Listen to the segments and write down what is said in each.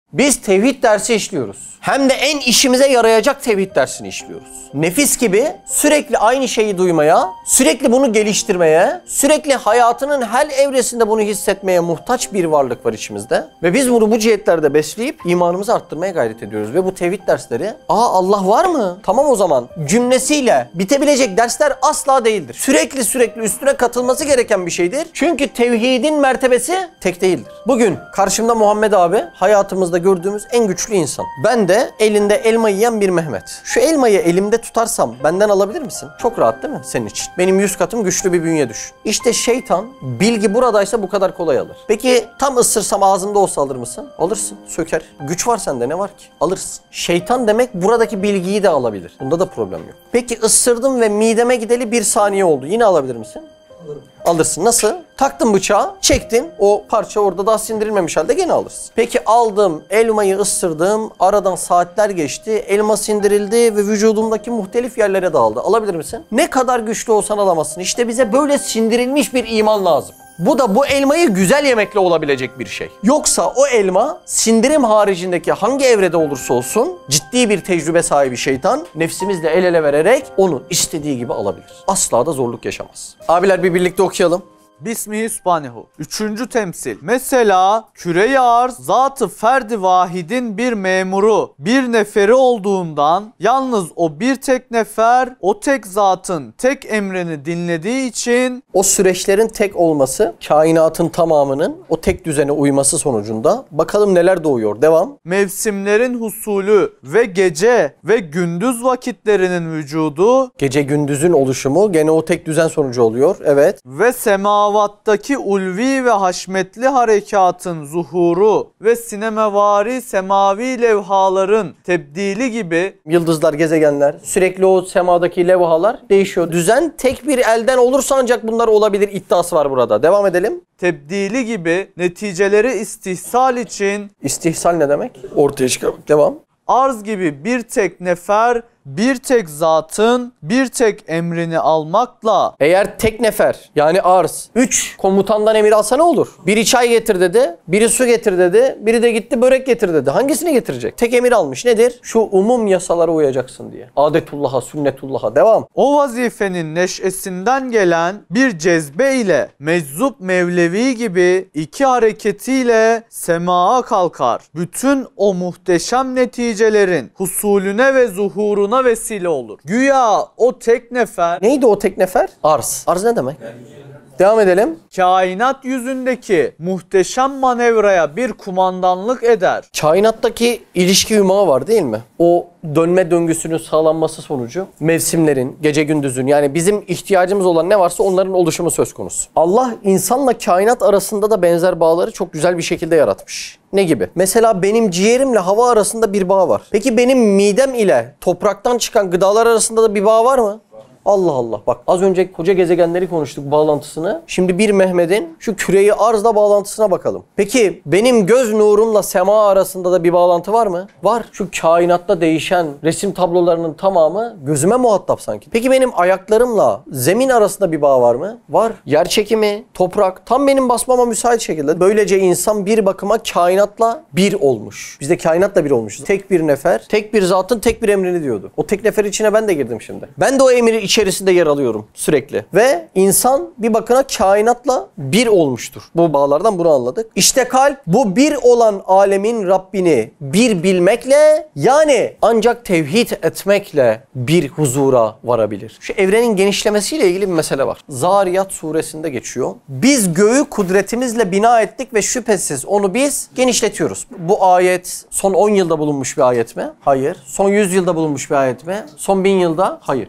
Biz tevhid dersi işliyoruz. Hem de en işimize yarayacak tevhid dersini işliyoruz. Nefis gibi sürekli aynı şeyi duymaya, sürekli bunu geliştirmeye, sürekli hayatının her evresinde bunu hissetmeye muhtaç bir varlık var içimizde. Ve biz bunu bu cihetlerde besleyip imanımızı arttırmaya gayret ediyoruz. Ve bu tevhid dersleri, Allah var mı? Tamam o zaman cümlesiyle bitebilecek dersler asla değildir. Sürekli üstüne katılması gereken bir şeydir. Çünkü tevhidin mertebesi tek değildir. Bugün karşımda Muhammed abi, hayatımızda gördüğümüz en güçlü insan. Ben de elinde elma yiyen bir Mehmet. Şu elmayı elimde tutarsam benden alabilir misin? Çok rahat değil mi senin için? Benim 100 katım güçlü bir bünye düşün. İşte şeytan bilgi buradaysa bu kadar kolay alır. Peki tam ısırsam ağzımda olsa alır mısın? Alırsın. Söker. Güç var sende, ne var ki? Alırsın. Şeytan demek buradaki bilgiyi de alabilir. Bunda da problem yok. Peki ısırdım ve mideme gideli 1 saniye oldu. Yine alabilir misin? Alırım. Alırsın. Nasıl? Taktın bıçağı, çektin. O parça orada daha sindirilmemiş halde gene alırsın. Peki aldım, elmayı ısırdım. Aradan saatler geçti. Elma sindirildi ve vücudumdaki muhtelif yerlere dağıldı. Alabilir misin? Ne kadar güçlü olsan alamazsın. İşte bize böyle sindirilmiş bir iman lazım. Bu da bu elmayı güzel yemekle olabilecek bir şey. Yoksa o elma sindirim haricindeki hangi evrede olursa olsun ciddi bir tecrübe sahibi şeytan nefsimizle el ele vererek onu istediği gibi alabilir. Asla da zorluk yaşamaz. Abiler bir birlikte okuyalım. Bismillahirrahmanirrahim. 3. temsil. Mesela küre-i arz zat-ı ferdi vahidin bir memuru, bir neferi olduğundan yalnız o bir tek nefer o tek zatın tek emrini dinlediği için o süreçlerin tek olması, kainatın tamamının o tek düzene uyması sonucunda bakalım neler doğuyor. Devam. Mevsimlerin husulü ve gece ve gündüz vakitlerinin vücudu, gece gündüzün oluşumu gene o tek düzen sonucu oluyor. Evet. Ve semavattaki ulvi ve haşmetli harekatın zuhuru ve sinemevari semavi levhaların tebdili gibi yıldızlar, gezegenler, sürekli o semadaki levhalar değişiyor. Düzen tek bir elden olursa ancak bunlar olabilir iddiası var burada. Devam edelim. Tebdili gibi neticeleri istihsal için. İstihsal ne demek? Ortaya çıkarmak. Devam. Arz gibi bir tek nefer, bir tek zatın bir tek emrini almakla. Eğer tek nefer yani arz 3 komutandan emir alsa ne olur? Biri çay getir dedi, biri su getir dedi, biri de gitti börek getir dedi. Hangisini getirecek? Tek emir almış. Nedir? Şu umum yasalara uyacaksın diye. Adetullah'a, sünnetullah'a. Devam. O vazifenin neşesinden gelen bir cezbe ile meczup Mevlevi gibi 2 hareketiyle semaa kalkar. Bütün o muhteşem neticelerin husulüne ve zuhuruna vesile olur. Güya o tek nefer. Neydi o tek nefer? Arz. Arz ne demek? Devam edelim. Kainat yüzündeki muhteşem manevraya bir kumandanlık eder. Kainattaki ilişki yumağı var değil mi? O dönme döngüsünün sağlanması sonucu mevsimlerin, gece gündüzün yani bizim ihtiyacımız olan ne varsa onların oluşumu söz konusu. Allah insanla kainat arasında da benzer bağları çok güzel bir şekilde yaratmış. Ne gibi? Mesela benim ciğerimle hava arasında bir bağ var. Peki benim midem ile topraktan çıkan gıdalar arasında da bir bağ var mı? Allah Allah. Bak az önce koca gezegenleri konuştuk bağlantısını. Şimdi bir Mehmet'in şu küreyi arzla bağlantısına bakalım. Peki benim göz nurumla sema arasında da bir bağlantı var mı? Var. Şu kainatta değişen resim tablolarının tamamı gözüme muhatap sanki. Peki benim ayaklarımla zemin arasında bir bağ var mı? Var. Yer çekimi, toprak tam benim basmama müsait şekilde. Böylece insan bir bakıma kainatla bir olmuş. Biz de kainatla bir olmuşuz. Tek bir nefer, tek bir zatın tek bir emrini diyordu. O tek nefer içine ben de girdim şimdi. Ben de o emri içerisinde yer alıyorum sürekli. Ve insan bir bakına kainatla bir olmuştur. Bu bağlardan bunu anladık. İşte kalp bu bir olan alemin Rabbini bir bilmekle yani ancak tevhid etmekle bir huzura varabilir. Şu evrenin genişlemesiyle ilgili bir mesele var. Zariyat suresinde geçiyor. Biz göğü kudretimizle bina ettik ve şüphesiz onu biz genişletiyoruz. Bu ayet son 10 yılda bulunmuş bir ayet mi? Hayır. Son 100 yılda bulunmuş bir ayet mi? Son 1000 yılda? Hayır.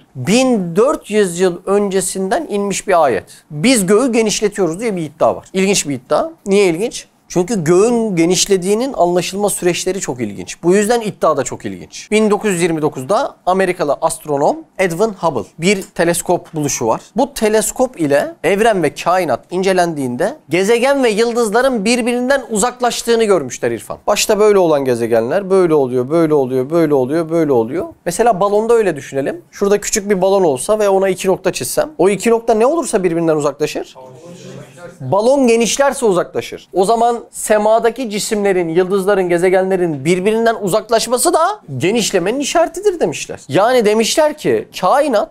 1400 yıl öncesinden inmiş bir ayet. Biz göğü genişletiyoruz diye bir iddia var. İlginç bir iddia. Niye ilginç? Çünkü göğün genişlediğinin anlaşılma süreçleri çok ilginç. Bu yüzden iddia da çok ilginç. 1929'da Amerikalı astronom Edwin Hubble bir teleskop buluşu var. Bu teleskop ile evren ve kainat incelendiğinde gezegen ve yıldızların birbirinden uzaklaştığını görmüşler İrfan. Başta böyle olan gezegenler böyle oluyor, böyle oluyor, böyle oluyor, böyle oluyor. Mesela balonda öyle düşünelim. Şurada küçük bir balon olsa ve ona 2 nokta çizsem. O 2 nokta ne olursa birbirinden uzaklaşır? Balon genişlerse uzaklaşır. O zaman semadaki cisimlerin, yıldızların, gezegenlerin birbirinden uzaklaşması da genişlemenin işaretidir demişler. Yani demişler ki kainat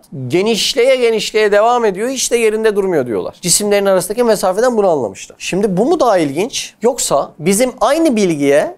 genişleye devam ediyor, hiç de yerinde durmuyor diyorlar. Cisimlerin arasındaki mesafeden bunu anlamışlar. Şimdi bu mu daha ilginç? Yoksa bizim aynı bilgiye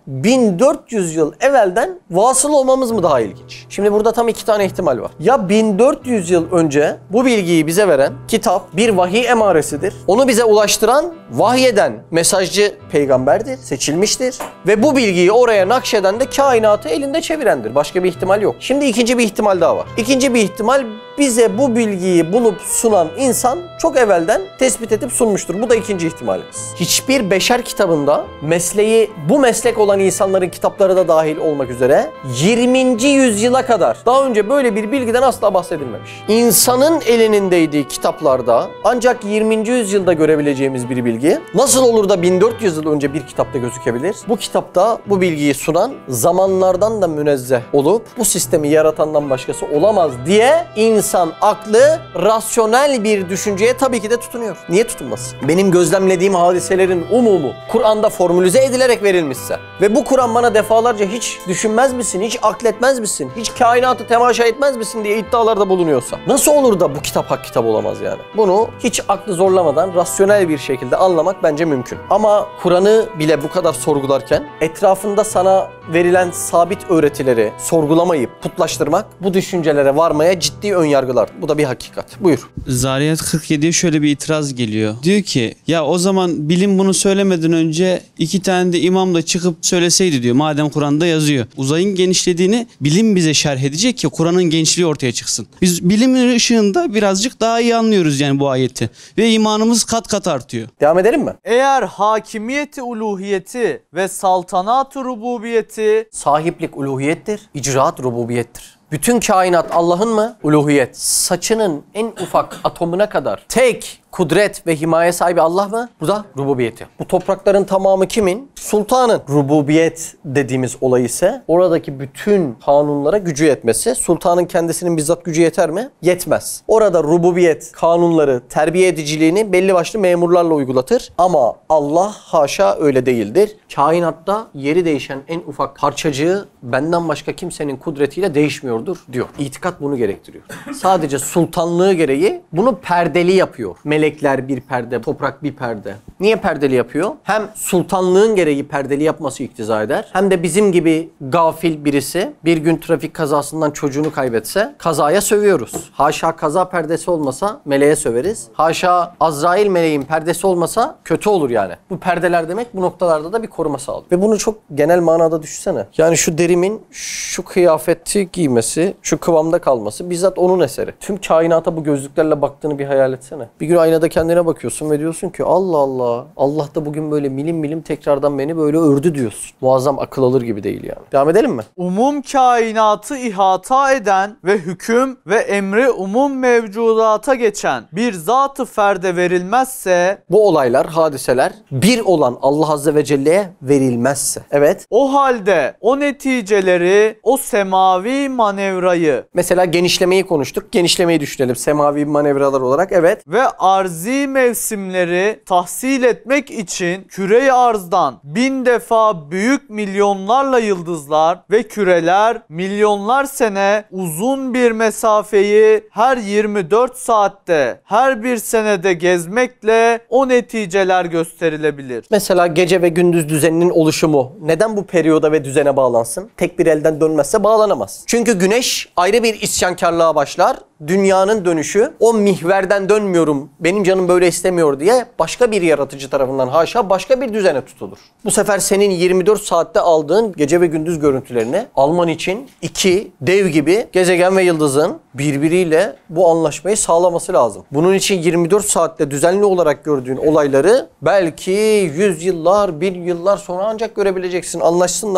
1400 yıl evvelden vasıl olmamız mı daha ilginç? Şimdi burada tam iki tane ihtimal var. Ya 1400 yıl önce bu bilgiyi bize veren kitap bir vahiy emaresidir. Onu bize ulaştıran, vahyeden mesajcı peygamberdir, seçilmiştir. Ve bu bilgiyi oraya nakşeden de kainatı elinde çevirendir. Başka bir ihtimal yok. Şimdi ikinci bir ihtimal daha var. İkinci bir ihtimal, bize bu bilgiyi bulup sunan insan çok evvelden tespit edip sunmuştur. Bu da ikinci ihtimalimiz. Hiçbir beşer kitabında mesleği bu meslek olan insanların kitapları da dahil olmak üzere 20. yüzyıla kadar daha önce böyle bir bilgiden asla bahsedilmemiş. İnsanın elinin değdiği kitaplarda ancak 20. yüzyılda görebileceğimiz bir bilgi nasıl olur da 1400 yıl önce bir kitapta gözükebilir? Bu kitapta bu bilgiyi sunan zamanlardan da münezzeh olup bu sistemi yaratandan başkası olamaz diye İnsan aklı rasyonel bir düşünceye tabii ki de tutunuyor. Niye tutunmasın? Benim gözlemlediğim hadiselerin umumu Kur'an'da formülize edilerek verilmişse ve bu Kur'an bana defalarca hiç düşünmez misin, hiç akletmez misin, hiç kainatı temaşa etmez misin diye iddialarda bulunuyorsa nasıl olur da bu kitap hak kitap olamaz yani? Bunu hiç aklı zorlamadan rasyonel bir şekilde anlamak bence mümkün. Ama Kur'an'ı bile bu kadar sorgularken etrafında sana verilen sabit öğretileri sorgulamayıp putlaştırmak bu düşüncelere varmaya ciddi önyargılar. Bu da bir hakikat. Buyur. Zariyat 47'ye şöyle bir itiraz geliyor. Diyor ki ya o zaman bilim bunu söylemeden önce 2 tane de imam da çıkıp söyleseydi diyor. Madem Kur'an'da yazıyor. Uzayın genişlediğini bilim bize şerh edecek ki Kur'an'ın genişliği ortaya çıksın. Biz bilimin ışığında birazcık daha iyi anlıyoruz yani bu ayeti. Ve imanımız kat kat artıyor. Devam edelim mi? Eğer hakimiyeti uluhiyeti ve saltanat-ı rububiyeti Sahiplik uluhiyettir, icraat rububiyettir. Bütün kainat Allah'ın mı? Uluhiyet. Saçının en ufak atomuna kadar tek kudret ve himaye sahibi Allah mı? Bu da rububiyeti. Bu toprakların tamamı kimin? Sultanın. Rububiyet dediğimiz olay ise oradaki bütün kanunlara gücü yetmesi. Sultanın kendisinin bizzat gücü yeter mi? Yetmez. Orada rububiyet kanunları, terbiye ediciliğini belli başlı memurlarla uygulatır. Ama Allah haşa öyle değildir. Kainatta yeri değişen en ufak parçacığı benden başka kimsenin kudretiyle değişmiyordur diyor. İtikat bunu gerektiriyor. Sadece sultanlığı gereği bunu perdeli yapıyor. Melekler bir perde, toprak bir perde. Niye perdeli yapıyor? Hem sultanlığın gereği perdeli yapması iktiza eder. Hem de bizim gibi gafil birisi bir gün trafik kazasından çocuğunu kaybetse kazaya sövüyoruz. Haşa kaza perdesi olmasa meleğe söveriz. Haşa Azrail meleğin perdesi olmasa kötü olur yani. Bu perdeler demek bu noktalarda da bir koruma sağlıyor. Ve bunu çok genel manada düşünsene. Yani şu derimin şu kıyafeti giymesi, şu kıvamda kalması bizzat onun eseri. Tüm kainata bu gözlüklerle baktığını bir hayal etsene. Bir gün aynada kendine bakıyorsun ve diyorsun ki Allah Allah, Allah da bugün böyle milim milim tekrardan beni böyle ördü diyorsun. Muazzam akıl alır gibi değil yani. Devam edelim mi? umum kainatı ihata eden ve hüküm ve emri umum mevcudata geçen bir zat-ı ferde verilmezse, Bu olaylar, hadiseler bir olan Allah Azze ve Celle'ye verilmezse. Evet. o halde o neticeleri, o semavi manevrayı Mesela genişlemeyi konuştuk. Genişlemeyi düşünelim semavi manevralar olarak. Evet. ve arzi mevsimleri tahsil etmek için küre-i arzdan 1000 defa büyük milyonlarla yıldızlar ve küreler milyonlar sene uzun bir mesafeyi her 24 saatte her bir senede gezmekle o neticeler gösterilebilir. Mesela gece ve gündüz düzeninin oluşumu neden bu periyoda ve düzene bağlansın? Tek bir elden dönmezse bağlanamaz. Çünkü güneş ayrı bir isyankarlığa başlar. Dünyanın dönüşü o mihverden dönmüyorum, benim canım böyle istemiyor diye başka bir yaratıcı tarafından haşa başka bir düzene tutulur. Bu sefer senin 24 saatte aldığın gece ve gündüz görüntülerini alman için iki dev gibi gezegen ve yıldızın birbiriyle bu anlaşmayı sağlaması lazım. Bunun için 24 saatte düzenli olarak gördüğün olayları belki 100 yıllar, 1000 yıllar sonra ancak görebileceksin. Anlaşsınlar.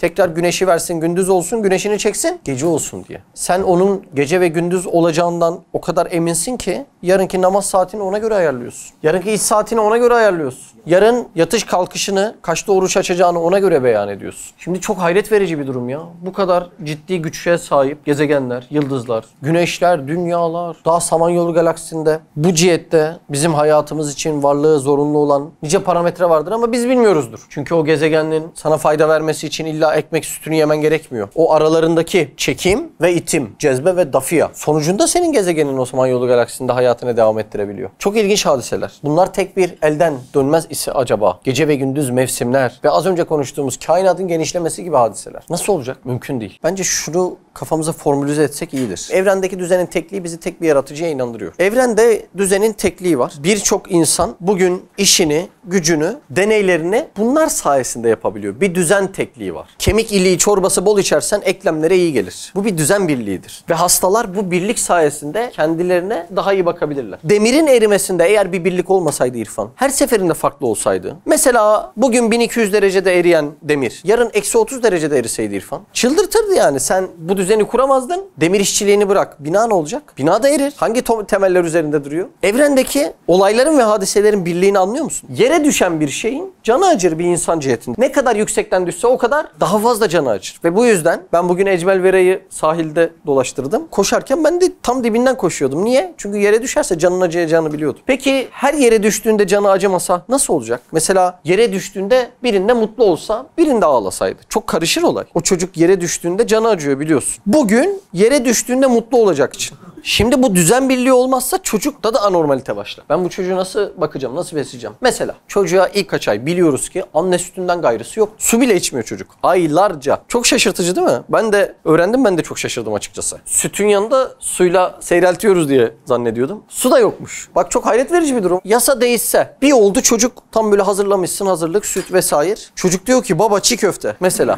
Tekrar güneşi versin, gündüz olsun, güneşini çeksin, gece olsun diye. Sen onun gece ve gündüz olacağından o kadar eminsin ki yarınki namaz saatini ona göre ayarlıyorsun. Yarınki iş saatini ona göre ayarlıyorsun. Yarın yatış kalkışını, kaçta oruç açacağını ona göre beyan ediyorsun. Şimdi çok hayret verici bir durum ya. Bu kadar ciddi güçe sahip gezegenler, yıldızlar, güneşler, dünyalar, daha Samanyolu galaksisinde bu cihette bizim hayatımız için varlığı zorunlu olan nice parametre vardır ama biz bilmiyoruzdur. Çünkü o gezegenin sana fayda vermesi için illa ekmek sütünü yemen gerekmiyor. O aralarındaki çekim ve itim, cezbe ve dafiya sonucunda senin gezegenin o Samanyolu galaksisinde hayatını devam ettirebiliyor. Çok ilginç hadiseler. Bunlar tek bir elden dönmez ise acaba? Gece ve gündüz mevsimler ve az önce konuştuğumuz kainatın genişlemesi gibi hadiseler. Nasıl olacak? Mümkün değil. Bence şunu kafamıza formülize etsek iyidir. Evrendeki düzenin tekliği bizi tek bir yaratıcıya inandırıyor. Evrende düzenin tekliği var. Birçok insan bugün işini, gücünü, deneylerini bunlar sayesinde yapabiliyor. Bir düzen tekliği var. Kemik iliği çorbası bol içersen eklemlere iyi gelir. Bu bir düzen birliğidir. Ve hastalar bu birlik sayesinde kendilerine daha iyi bakabilirler. Demirin erimesinde eğer bir birlik olmasaydı İrfan, her seferinde farklı olsaydı. Mesela bugün 1200 derecede eriyen demir, yarın eksi 30 derecede eriseydi İrfan. Çıldırtırdı yani. Sen bu düzeni kuramazdın. Demir işçiliğini bırak. Bina ne olacak? Bina da erir. Hangi temeller üzerinde duruyor? Evrendeki olayların ve hadiselerin birliğini anlıyor musun? Yere düşen bir şeyin canı acır bir insan cihetinde. Ne kadar yüksekten düşse o kadar daha fazla canı acır. Ve bu yüzden ben bugün Ecmel Vera'yı sahilde dolaştırdım. Koşarken ben de tam dibinden koşuyordum. Niye? Çünkü yere düşerse canın acıyacağını biliyordum. Peki her yere düştüğünde canı acımasa nasıl olacak? Mesela yere düştüğünde birinde mutlu olsa, birinde ağlasaydı. Çok karışır olay. O çocuk yere düştüğünde canı acıyor biliyorsun. Bugün yere düştüğünde mutlu olacak için. Şimdi bu düzen birliği olmazsa çocukta da anormalite başlar. Ben bu çocuğu nasıl bakacağım, nasıl besleyeceğim? Mesela çocuğa ilk kaç ay biliyoruz ki anne sütünden gayrısı yok. Su bile içmiyor çocuk. Aylarca. Çok şaşırtıcı değil mi? Ben de öğrendim, ben de çok şaşırdım açıkçası. Sütün yanında suyla seyreltiyoruz diye zannediyordum. Su da yokmuş. Bak çok hayret verici bir durum. Yasa değişse bir oldu çocuk tam böyle hazırlamışsın hazırlık, süt vesaire. Çocuk diyor ki baba çiğ köfte mesela.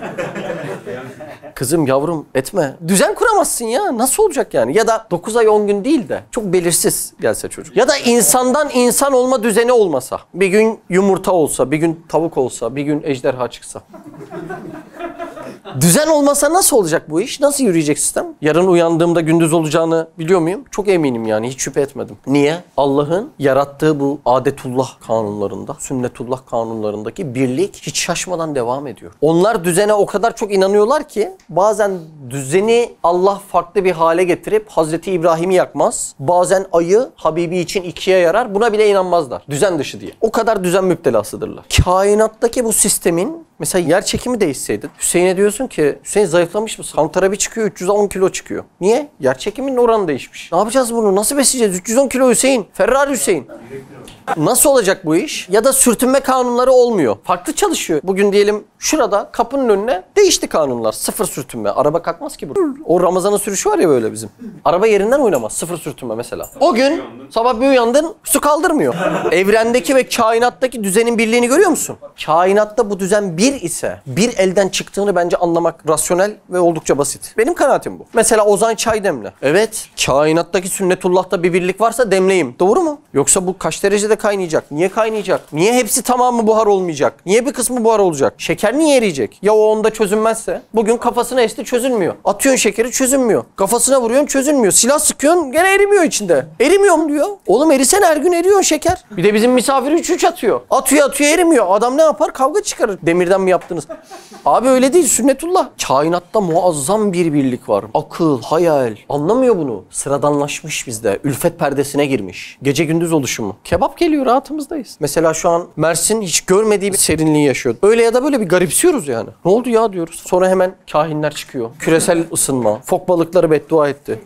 Kızım yavrum etme. Düzen kuramazsın ya. Nasıl olacak yani? Ya da 9 ay 10 gün değil de çok belirsiz gelse çocuk. Ya da insandan insan olma düzeni olmasa. Bir gün yumurta olsa, bir gün tavuk olsa, bir gün ejderha çıksa. Düzen olmasa nasıl olacak bu iş? Nasıl yürüyecek sistem? Yarın uyandığımda gündüz olacağını biliyor muyum? Çok eminim yani. Hiç şüphe etmedim. Niye? Allah'ın yarattığı bu adetullah kanunlarında, sünnetullah kanunlarındaki birlik hiç şaşmadan devam ediyor. Onlar düzene o kadar çok inanıyorlar ki bazen düzeni Allah farklı bir hale getirip Hazreti İbrahim'i yakmaz. Bazen ayı Habibi için ikiye yarar. Buna bile inanmazlar. Düzen dışı diye. O kadar düzen müptelasıdırlar. Kainattaki bu sistemin mesela yer çekimi değişseydi. Hüseyin'e diyorsun ki Hüseyin zayıflamış mısın? Kantara bir çıkıyor 310 kilo çıkıyor. Niye? Yer çekiminin oranı değişmiş. Ne yapacağız bunu? Nasıl besleyeceğiz? 310 kilo Hüseyin. Ferrari Hüseyin. Nasıl olacak bu iş? Ya da sürtünme kanunları olmuyor. Farklı çalışıyor. Bugün diyelim şurada kapının önüne değişti kanunlar. Sıfır sürtünme. Araba kalkmaz ki burada. O Ramazan'ın sürüşü var ya böyle bizim. Araba yerinden oynamaz. Sıfır sürtünme mesela. O gün sabah bir uyandın su kaldırmıyor. Evrendeki ve kainattaki düzenin birliğini görüyor musun? Kainatta bu düzen bir ise bir elden çıktığını bence anlamak rasyonel ve oldukça basit. Benim kanaatim bu. Mesela Ozan çay demle. Evet. Kainattaki sünnetullah'ta bir birlik varsa demleyeyim. Doğru mu? Yoksa bu kaç derecede kaynayacak? Niye kaynayacak? Niye hepsi tamamı buhar olmayacak? Niye bir kısmı buhar olacak? Şeker niye eriyecek? Ya o onda çözünmezse? Bugün kafasına esti çözülmüyor. Atıyorsun şekeri çözünmüyor. Kafasına vuruyorsun çözülmüyor. Silah sıkıyorsun gene erimiyor içinde. Erimiyorum diyor. Oğlum erisene her gün eriyorsun şeker. Bir de bizim misafir 3 atıyor. Atıyor erimiyor. Adam ne yapar? Kavga çıkarır. Demirden mi yaptınız? Abi öyle değil sünnetullah. Kainatta muazzam bir birlik var. Akıl, hayal. Anlamıyor bunu. Sıradanlaşmış bizde. Ülfet perdesine girmiş. Gece gündüz oluşumu. Kebap geliyor rahatımızdayız. Mesela şu an Mersin hiç görmediği bir serinliği yaşıyor. Öyle ya da böyle bir garipsiyoruz yani. Ne oldu ya diyoruz. Sonra hemen kahinler çıkıyor. Küresel ısınma. Fok balıkları beddua etti.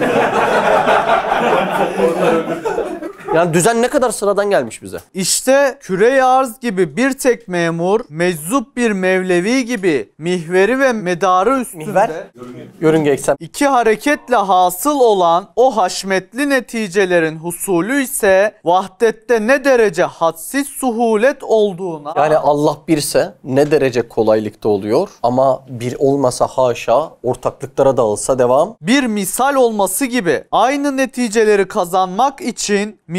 Yani düzen ne kadar sıradan gelmiş bize. İşte küre-i arz gibi bir tek memur, meczup bir Mevlevi gibi mihveri ve medarı üstünde Mihver? Yörünge eksen. iki hareketle hasıl olan o haşmetli neticelerin husulü ise vahdette ne derece hadsiz suhulet olduğuna... Yani Allah birse ne derece kolaylıkta oluyor ama bir olmasa haşa ortaklıklara dağılsa devam. bir misal olması gibi aynı neticeleri kazanmak için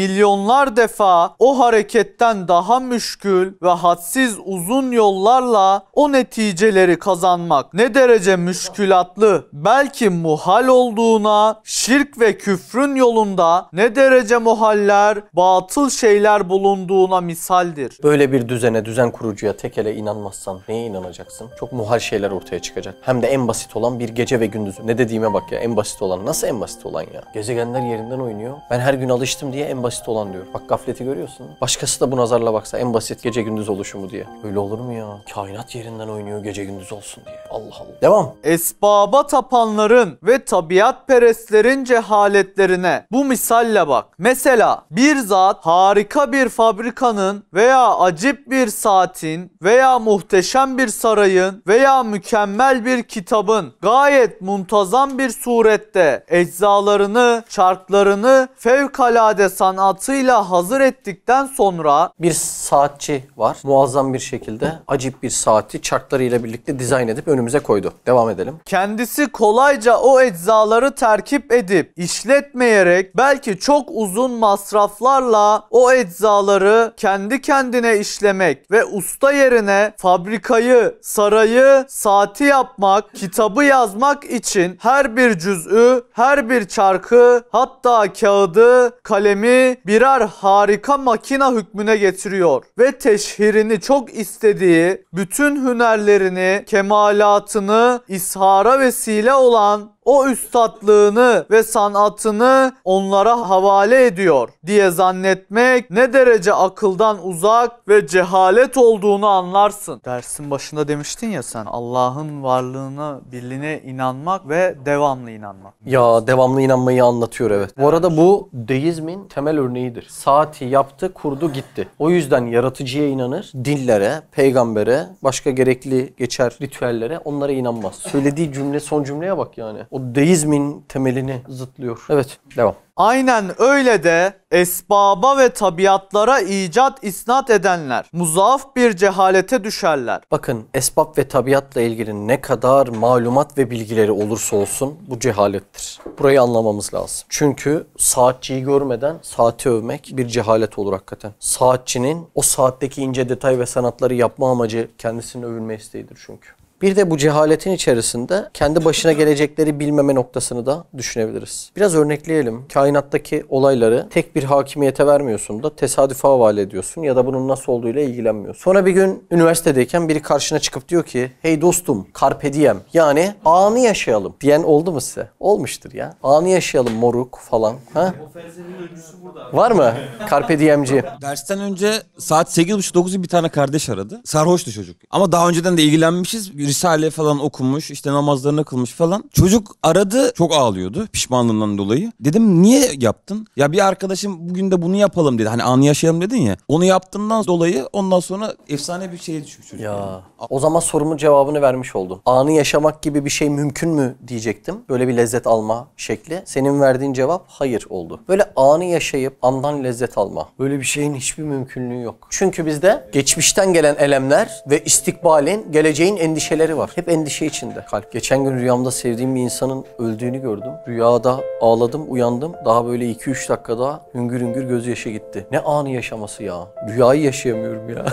milyonlar defa o hareketten daha müşkül ve hadsiz uzun yollarla o neticeleri kazanmak ne derece müşkülatlı, belki muhal olduğuna, şirk ve küfrün yolunda ne derece muhaller, batıl şeyler bulunduğuna misaldir. Böyle bir düzen kurucuya tek ele inanmazsan neye inanacaksın? Çok muhal şeyler ortaya çıkacak. Hem de en basit olan bir gece ve gündüz. Ne dediğime bak ya, en basit olan. Nasıl en basit olan ya? Gezegenler yerinden oynuyor. Ben her gün alıştım diye en basit olan diyor. Bak gafleti görüyorsun. Başkası da bu nazarla baksa en basit gece gündüz oluşumu diye. Öyle olur mu ya? Kainat yerinden oynuyor gece gündüz olsun diye. Allah Allah. Devam. Esbaba tapanların ve tabiatperestlerin cehaletlerine bu misalle bak. Mesela bir zat harika bir fabrikanın veya acip bir saatin veya muhteşem bir sarayın veya mükemmel bir kitabın gayet muntazam bir surette eczalarını, çarklarını fevkalade sanatıyla hazır ettikten sonra Bir saatçi var. Muazzam bir şekilde acip bir saati çarklarıyla birlikte dizayn edip önümüze koydu. Devam edelim. kendisi kolayca o eczaları terkip edip işletmeyerek belki çok uzun masraflarla o eczaları kendi kendine işlemek ve usta yerine fabrikayı, sarayı, saati yapmak, kitabı yazmak için her bir cüz'ü, her bir çarkı, hatta kağıdı, kalemi birer harika makina hükmüne getiriyor ve teşhirini çok istediği bütün hünerlerini, kemalatını ishara vesile olan o üstadlığını ve sanatını onlara havale ediyor diye zannetmek ne derece akıldan uzak ve cehalet olduğunu anlarsın. Dersin başında demiştin ya sen, Allah'ın varlığına, birliğine inanmak ve devamlı inanmak. Ya devamlı inanmayı anlatıyor, evet. Bu arada bu deizmin temel örneğidir. Saati yaptı, kurdu, gitti. O yüzden yaratıcıya inanır, dillere, peygambere, başka gerekli geçer ritüellere, onlara inanmaz. Söylediği cümle, son cümleye bak yani. O deizmin temelini zıtlıyor. Evet, devam. Aynen öyle de esbaba ve tabiatlara icat isnat edenler muzaaf bir cehalete düşerler. Bakın, esbab ve tabiatla ilgili ne kadar malumat ve bilgileri olursa olsun bu cehalettir. Burayı anlamamız lazım. Çünkü saatçiyi görmeden saati övmek bir cehalet olur hakikaten. Saatçinin o saatteki ince detay ve sanatları yapma amacı kendisinin övülme isteğidir çünkü. Bir de bu cehaletin içerisinde kendi başına gelecekleri bilmeme noktasını da düşünebiliriz. Biraz örnekleyelim. Kainattaki olayları tek bir hakimiyete vermiyorsun da tesadüfe havale ediyorsun ya da bunun nasıl olduğuyla ilgilenmiyorsun. Sonra bir gün üniversitedeyken biri karşına çıkıp diyor ki hey dostum carpe diem, yani anı yaşayalım diyen oldu mu size? Olmuştur ya. Anı yaşayalım moruk falan. Ha? O felsefenin öncüsü burada. Var mı? Carpe diemci. Dersten önce saat 8.30-9'u bir tane kardeş aradı. Sarhoştu çocuk. Ama daha önceden de ilgilenmişiz. Risale falan okumuş, işte namazlarını kılmış falan. Çocuk aradı, çok ağlıyordu pişmanlığından dolayı. Dedim niye yaptın? Ya bir arkadaşım bugün de bunu yapalım dedi. Hani anı yaşayalım dedin ya. Onu yaptığından dolayı ondan sonra efsane bir şeye düşmüş çocuk. Ya o zaman sorumun cevabını vermiş oldun. Anı yaşamak gibi bir şey mümkün mü diyecektim. Böyle bir lezzet alma şekli. Senin verdiğin cevap hayır oldu. Böyle anı yaşayıp andan lezzet alma. Böyle bir şeyin hiçbir mümkünlüğü yok. Çünkü bizde geçmişten gelen elemler ve istikbalin, geleceğin endişeleri var. Hep endişe içinde kalp. Geçen gün rüyamda sevdiğim bir insanın öldüğünü gördüm. Rüyada ağladım, uyandım. Daha böyle 2-3 dakikada hüngür hüngür gözyaşı gitti. Ne anı yaşaması ya. Rüyayı yaşayamıyorum ya.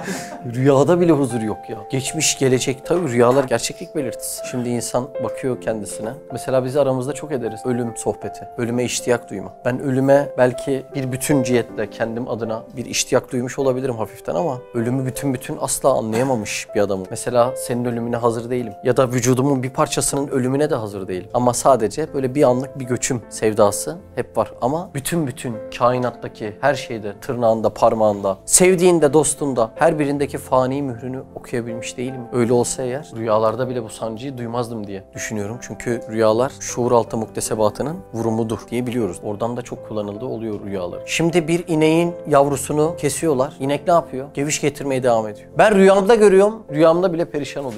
Rüyada bile huzur yok ya. Geçmiş, gelecek. Tabii rüyalar gerçeklik belirtisi. Şimdi insan bakıyor kendisine. Mesela biz aramızda çok ederiz ölüm sohbeti. Ölüme iştiyak duyma. Ben ölüme belki bir bütün cihetle kendim adına bir iştiyak duymuş olabilirim hafiften ama ölümü bütün asla anlayamamış bir adamım. Mesela senin ölümüne hazır değilim. Ya da vücudumun bir parçasının ölümüne de hazır değilim. Ama sadece böyle bir anlık bir göçüm sevdası hep var. Ama bütün kainattaki her şeyde, tırnağında, parmağında, sevdiğinde, dostunda, her birindeki fani mührünü okuyabilmiş değilim. Öyle olsa eğer rüyalarda bile bu sancıyı duymazdım diye düşünüyorum. Çünkü rüyalar şuur altı muktesebatının vurumudur diye biliyoruz. Oradan da çok kullanıldığı oluyor rüyalar. Şimdi bir ineğin yavrusunu kesiyorlar. İnek ne yapıyor? Geviş getirmeye devam ediyor. Ben rüyamda görüyorum. Rüyamda bile perişan oluyor.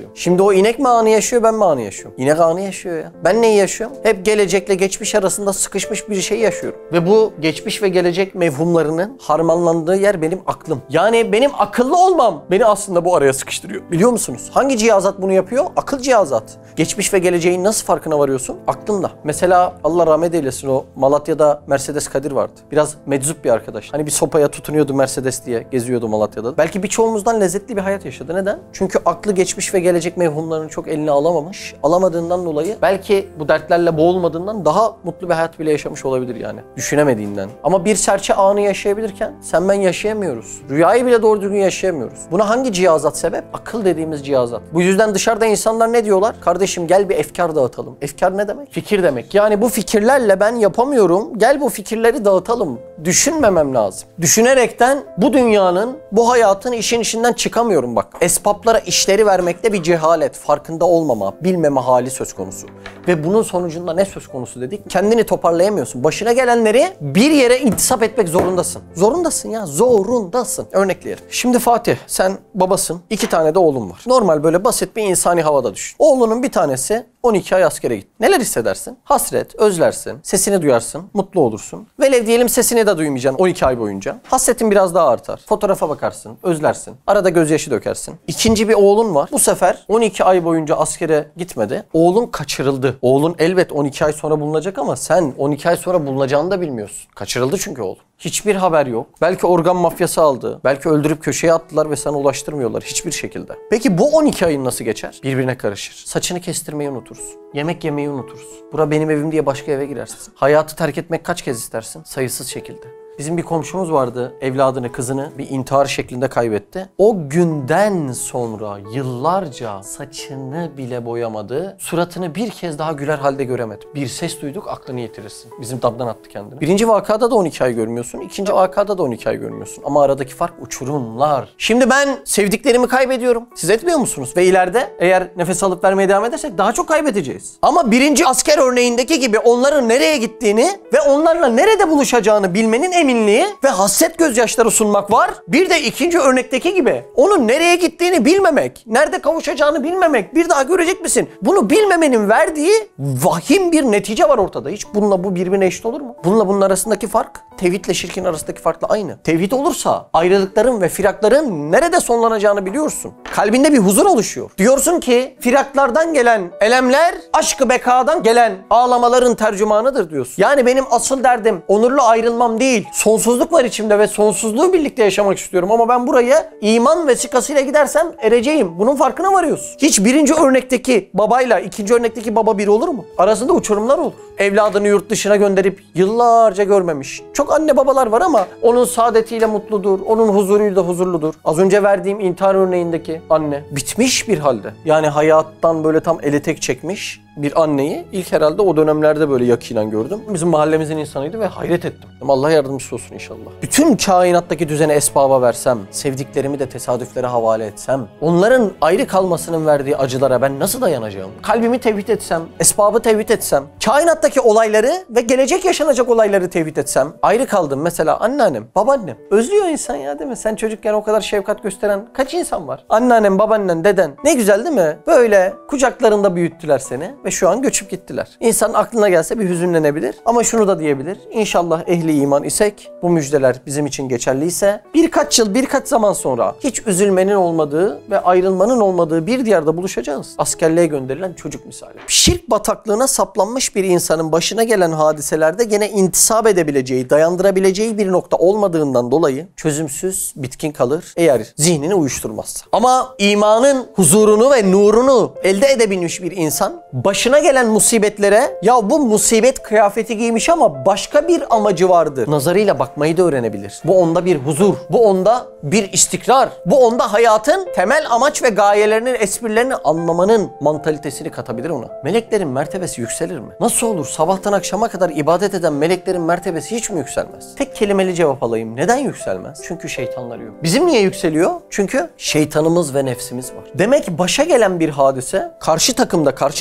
oluyor. Şimdi o inek mi anı yaşıyor, ben mi anı yaşıyorum? İnek anı yaşıyor ya. Ben neyi yaşıyorum? Hep gelecekle geçmiş arasında sıkışmış bir şey yaşıyorum. Ve bu geçmiş ve gelecek mevhumlarının harmanlandığı yer benim aklım. Yani benim akıllı olmam beni aslında bu araya sıkıştırıyor. Biliyor musunuz? Hangi cihazat bunu yapıyor? Akıl cihazat. Geçmiş ve geleceğin nasıl farkına varıyorsun? Aklınla. Mesela Allah rahmet eylesin, o Malatya'da Mercedes Kadir vardı. Biraz meczup bir arkadaş. Hani bir sopaya tutunuyordu Mercedes diye geziyordu Malatya'da. Belki birçoğumuzdan lezzetli bir hayat yaşadı. Neden? Çünkü aklı geçmiş ve gelecek mevhumlarını çok eline alamamış. Alamadığından dolayı belki bu dertlerle boğulmadığından daha mutlu bir hayat bile yaşamış olabilir yani. Düşünemediğinden. Ama bir serçe anı yaşayabilirken sen ben yaşayamıyoruz. Rüyayı bile doğru düzgün yaşayamıyoruz. Buna hangi cihazat sebep? Akıl dediğimiz cihazat. Bu yüzden dışarıda insanlar ne diyorlar? Kardeşim gel bir efkar dağıtalım. Efkar ne demek? Fikir demek. Yani bu fikirlerle ben yapamıyorum. Gel bu fikirleri dağıtalım. Düşünmemem lazım. Düşünerekten bu dünyanın, bu hayatın işin içinden çıkamıyorum bak. Esbaplara işleri vermekte bir cehalet, farkında olmama, bilmeme hali söz konusu. Ve bunun sonucunda ne söz konusu dedik? Kendini toparlayamıyorsun. Başına gelenleri bir yere intisap etmek zorundasın. Zorundasın ya, zorundasın. Örnekleyelim. Şimdi Fatih, sen babasın. 2 tane de oğlun var. Normal böyle basit bir insani havada düşün. Oğlunun bir tanesi 12 ay askere gitti. Neler hissedersin? Hasret, özlersin, sesini duyarsın, mutlu olursun. Velev diyelim sesini de duymayacaksın 12 ay boyunca. Hasretin biraz daha artar. Fotoğrafa bakarsın, özlersin. Arada gözyaşı dökersin. İkinci bir oğlun var. Bu sefer 12 ay boyunca askere gitmedi. Oğlun kaçırıldı. Oğlun elbet 12 ay sonra bulunacak ama sen 12 ay sonra bulunacağını da bilmiyorsun. Kaçırıldı çünkü oğlun. Hiçbir haber yok. Belki organ mafyası aldı. Belki öldürüp köşeye attılar ve sana ulaştırmıyorlar hiçbir şekilde. Peki bu 12 ayın nasıl geçer? Birbirine karışır. Saçını kestirmeyi unutursun. Yemek yemeyi unutursun. Bura benim evim diye başka eve girersin. Hayatı terk etmek kaç kez istersin? Sayısız şekilde. Bizim bir komşumuz vardı, evladını, kızını bir intihar şeklinde kaybetti. O günden sonra yıllarca saçını bile boyamadı, suratını bir kez daha güler halde göremedim. Bir ses duyduk, aklını yitirirsin. Bizim dabdan attı kendini. Birinci vakada da 12 ay görmüyorsun, ikinci vakada da 12 ay görmüyorsun. Ama aradaki fark uçurumlar. Şimdi ben sevdiklerimi kaybediyorum. Siz etmiyor musunuz? Ve ileride eğer nefes alıp vermeye devam edersek daha çok kaybedeceğiz. Ama birinci asker örneğindeki gibi onların nereye gittiğini ve onlarla nerede buluşacağını bilmenin eminliği ve hasret gözyaşları sunmak var. Bir de ikinci örnekteki gibi onun nereye gittiğini bilmemek, nerede kavuşacağını bilmemek, bir daha görecek misin? Bunu bilmemenin verdiği vahim bir netice var ortada. Hiç bununla bu birbirine eşit olur mu? Bununla bunun arasındaki fark, tevhidle şirkin arasındaki farkla aynı. Tevhid olursa ayrılıkların ve firakların nerede sonlanacağını biliyorsun. Kalbinde bir huzur oluşuyor. Diyorsun ki firaklardan gelen elemler aşk-ı bekadan gelen ağlamaların tercümanıdır diyorsun. Yani benim asıl derdim onurlu ayrılmam değil. Sonsuzluk var içimde ve sonsuzluğu birlikte yaşamak istiyorum ama ben buraya iman vesikasıyla gidersem ereceğim. Bunun farkına varıyorsun. Hiç birinci örnekteki babayla ikinci örnekteki baba bir olur mu? Arasında uçurumlar olur. Evladını yurt dışına gönderip yıllarca görmemiş. Çok anne babalar var ama onun saadetiyle mutludur. Onun huzuruyla da huzurludur. Az önce verdiğim intihar örneğindeki anne bitmiş bir halde. Yani hayattan böyle tam ele tek çekmiş bir anneyi ilk herhalde o dönemlerde böyle yakinen gördüm. Bizim mahallemizin insanıydı ve hayret ettim. Ama Allah yardımcısı olsun inşallah. Bütün kainattaki düzeni esbaba versem, sevdiklerimi de tesadüflere havale etsem, onların ayrı kalmasının verdiği acılara ben nasıl dayanacağım? Kalbimi tevhid etsem, esbabı tevhid etsem, kainattaki olayları ve gelecek yaşanacak olayları tevhid etsem, ayrı kaldım mesela anneannem, babaannem. Özlüyor insan ya değil mi? Sen çocukken o kadar şefkat gösteren kaç insan var? Anneannem, babaannen, deden. Ne güzel değil mi? Böyle kucaklarında büyüttüler seni. Ve şu an göçüp gittiler. İnsanın aklına gelse bir hüzünlenebilir. Ama şunu da diyebilir. İnşallah ehli iman isek, bu müjdeler bizim için geçerliyse, birkaç yıl, birkaç zaman sonra hiç üzülmenin olmadığı ve ayrılmanın olmadığı bir diyarda buluşacağız. Askerliğe gönderilen çocuk misali. Şirk bataklığına saplanmış bir insanın başına gelen hadiselerde gene intisap edebileceği, dayandırabileceği bir nokta olmadığından dolayı çözümsüz, bitkin kalır eğer zihnini uyuşturmazsa. Ama imanın huzurunu ve nurunu elde edebilmiş bir insan başına gelen musibetlere ya bu musibet kıyafeti giymiş ama başka bir amacı vardı nazarıyla bakmayı da öğrenebilir. Bu onda bir huzur, bu onda bir istikrar, bu onda hayatın temel amaç ve gayelerinin, esprilerini anlamanın mantalitesini katabilir ona. Meleklerin mertebesi yükselir mi? Nasıl olur? Sabahtan akşama kadar ibadet eden meleklerin mertebesi hiç mi yükselmez? Tek kelimeli cevap alayım. Neden yükselmez? Çünkü şeytanları yok. Bizim niye yükseliyor? Çünkü şeytanımız ve nefsimiz var. Demek başa gelen bir hadise karşı takımda, karşı tarafta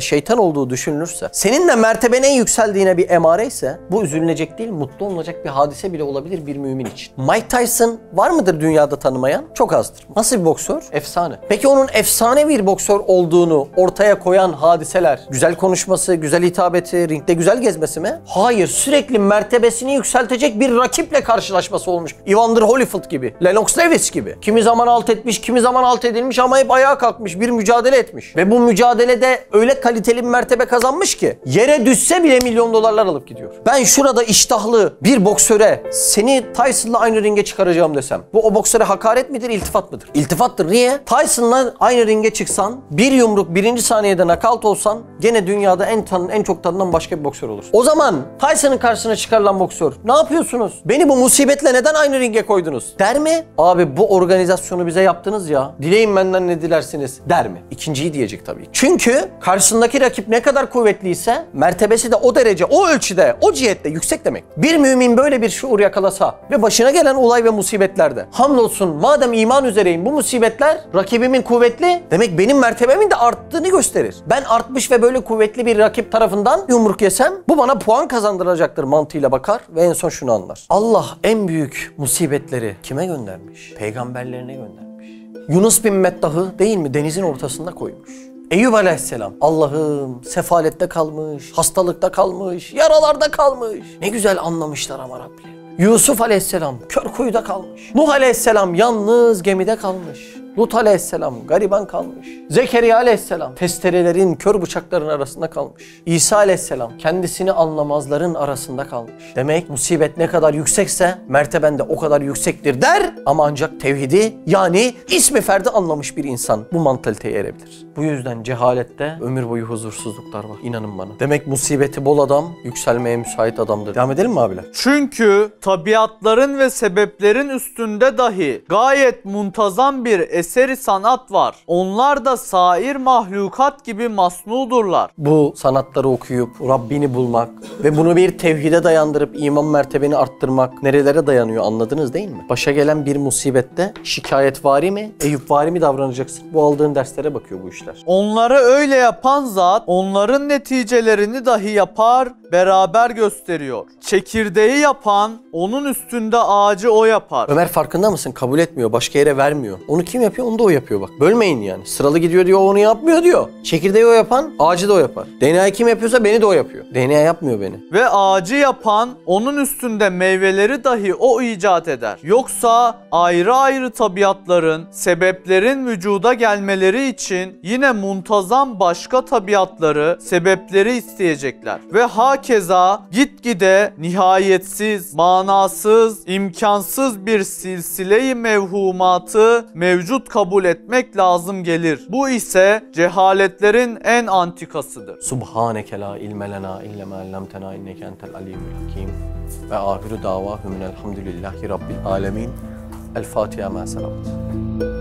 şeytan olduğu düşünülürse, senin de mertebenin en yükseldiğine bir emare ise bu üzülünecek değil, mutlu olunacak bir hadise bile olabilir bir mümin için. Mike Tyson var mıdır dünyada tanımayan? Çok azdır. Nasıl bir boksör? Efsane. Peki onun efsane bir boksör olduğunu ortaya koyan hadiseler, güzel konuşması, güzel hitabeti, ringde güzel gezmesi mi? Hayır, sürekli mertebesini yükseltecek bir rakiple karşılaşması olmuş. Evander Holyfield gibi, Lennox Lewis gibi. Kimi zaman alt etmiş, kimi zaman alt edilmiş ama hep ayağa kalkmış, bir mücadele etmiş. Ve bu mücadelede öyle kaliteli bir mertebe kazanmış ki yere düşse bile milyon dolarlar alıp gidiyor. Ben şurada iştahlı bir boksöre seni Tyson'la aynı ringe çıkaracağım desem, bu o boksöre hakaret midir, iltifat mıdır? İltifattır. Niye? Tyson'la aynı ringe çıksan, bir yumruk birinci saniyede nakavt olsan gene dünyada en çok tanınan başka bir boksör olur. O zaman Tyson'ın karşısına çıkarılan boksör, ne yapıyorsunuz? Beni bu musibetle neden aynı ringe koydunuz? Der mi? Abi bu organizasyonu bize yaptınız ya, dileyin benden ne dilersiniz der mi? İkinciyi diyecek tabii. Çünkü karşısındaki rakip ne kadar kuvvetliyse mertebesi de o derece, o ölçüde, o cihette yüksek demek. Bir mümin böyle bir şuur yakalasa ve başına gelen olay ve musibetlerde hamdolsun madem iman üzereyim, bu musibetler rakibimin kuvvetli, demek benim mertebemin de arttığını gösterir. Ben artmış ve böyle kuvvetli bir rakip tarafından yumruk yesem bu bana puan kazandıracaktır mantığıyla bakar ve en son şunu anlar. Allah en büyük musibetleri kime göndermiş? Peygamberlerine göndermiş. Yunus bin Mettah'ı değil mi denizin ortasında koymuş. Eyüp Aleyhisselam, Allah'ım sefalette kalmış, hastalıkta kalmış, yaralarda kalmış. Ne güzel anlamışlar ama Rabbi. Yusuf Aleyhisselam kör kuyuda kalmış. Nuh Aleyhisselam yalnız gemide kalmış. Lut Aleyhisselam gariban kalmış. Zekeriya Aleyhisselam testerelerin, kör bıçakların arasında kalmış. İsa Aleyhisselam kendisini anlamazların arasında kalmış. Demek musibet ne kadar yüksekse merteben de o kadar yüksektir der ama ancak tevhidi yani ismi ferdi anlamış bir insan bu mantaliteye erebilir. Bu yüzden cehalette ömür boyu huzursuzluklar var. İnanın bana. Demek musibeti bol adam yükselmeye müsait adamdır. Devam edelim mi abiler? Çünkü tabiatların ve sebeplerin üstünde dahi gayet muntazam bir eseri sanat var. Onlar da sair mahlukat gibi masnudurlar. Bu sanatları okuyup Rabbini bulmak ve bunu bir tevhide dayandırıp iman mertebeni arttırmak nerelere dayanıyor anladınız değil mi? Başa gelen bir musibette şikayetvari mi, Eyüpvari mi davranacaksın? Bu aldığın derslere bakıyor bu işler. Onları öyle yapan zat onların neticelerini dahi yapar, beraber gösteriyor. Çekirdeği yapan onun üstünde ağacı o yapar. Ömer farkında mısın? Kabul etmiyor, başka yere vermiyor. Onu kim yapıyor? Onu da o yapıyor bak. Bölmeyin yani. Sıralı gidiyor diyor, onu yapmıyor diyor. Çekirdeği o yapan, ağacı da o yapar. DNA'yı kim yapıyorsa beni de o yapıyor. DNA yapmıyor beni. Ve ağacı yapan onun üstünde meyveleri dahi o icat eder. Yoksa ayrı ayrı tabiatların, sebeplerin vücuda gelmeleri için yine muntazam başka tabiatları, sebepleri isteyecekler. Ve hakeza gitgide nihayetsiz, manasız, imkansız bir silsile-i mevhumatı mevcut kabul etmek lazım gelir. Bu ise cehaletlerin en antikasıdır. Subhaneke la ilme lena illa ma allamtena inneke entel alimul hakim. Ve ahiru davahum elhamdülillahi rabbil alemin. El Fatiha ma salavat.